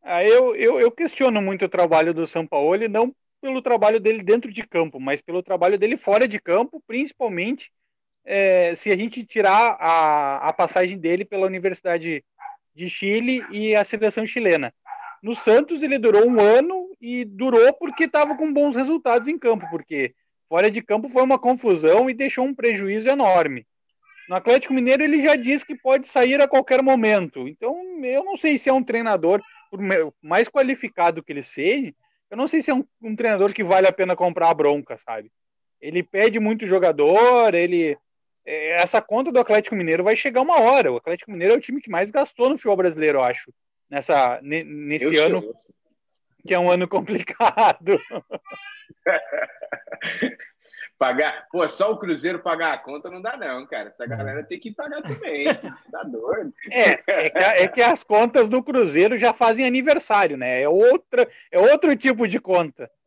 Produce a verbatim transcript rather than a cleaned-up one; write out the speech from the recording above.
Ah, eu, eu, eu questiono muito o trabalho do Sampaoli, não pelo trabalho dele dentro de campo, mas pelo trabalho dele fora de campo, principalmente é, se a gente tirar a, a passagem dele pela Universidade de Chile e a seleção chilena. No Santos ele durou um ano e durou porque estava com bons resultados em campo, porque fora de campo foi uma confusão e deixou um prejuízo enorme. No Atlético Mineiro ele já diz que pode sair a qualquer momento. Então eu não sei se é um treinador, por mais qualificado que ele seja, eu não sei se é um, um treinador que vale a pena comprar a bronca, sabe? Ele pede muito jogador, ele essa conta do Atlético Mineiro vai chegar uma hora. O Atlético Mineiro é o time que mais gastou no futebol brasileiro, eu acho, nessa, Eu nesse sei. ano, que é um ano complicado. Pagar, pô, só o Cruzeiro pagar a conta não dá, não, cara. Essa galera tem que pagar também. Tá doido. É, é que, é que as contas do Cruzeiro já fazem aniversário, né? É, outra, é outro tipo de conta.